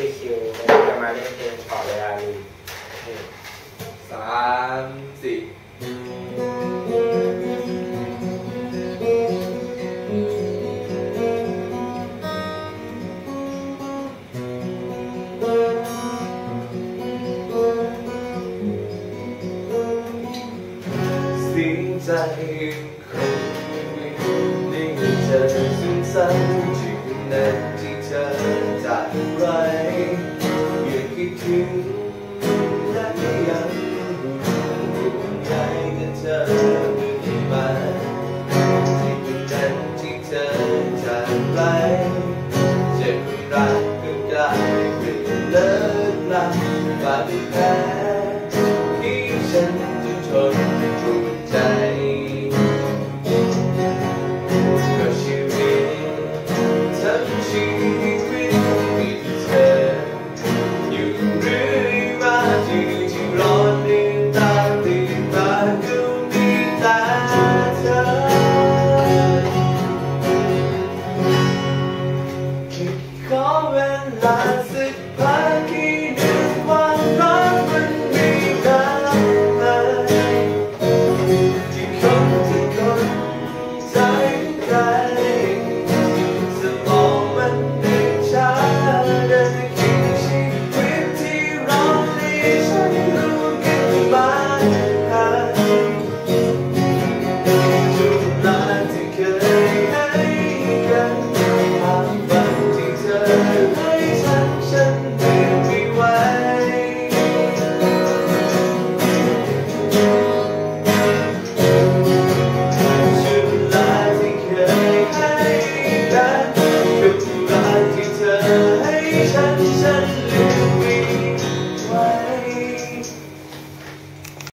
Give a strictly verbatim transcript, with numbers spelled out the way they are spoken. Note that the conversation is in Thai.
ชื่อคิววันนี้จะมาเล่นเพลงต่อเวลาลีสามสี่สิ่งใจคงไม่ได้เจอซึมซับที่นั้นที่เธอจากไรอย่าคิดถึงและยังห่วงใยกับเธอเรื่อยมาที่นั้นที่เธอจากไรเจ็บรักก็กลายเป็นเลิกลาบาดแผลที่ฉันจะทนปวดใจก็ชีวิตทั้งชีวิตมีเธออยู่เรื่อยมาที่ที่รอลืมตาตื่นมาก็มีแต่เธอแค่ขอเวลาสักพักให้นึกว่ารักมันมีน้ำเลยที่คนทุกคนใจใครสมองมันดึงช้าเดินคิดชีวิตที่รอให้ฉันรู้กันบ้างทุกลาที่เคยให้กันภาพฝันที่เธอให้ฉันฉันเก็บไว้ช่วงเวลาที่เคยให้กันกับเวลาที่เธอให้ฉัน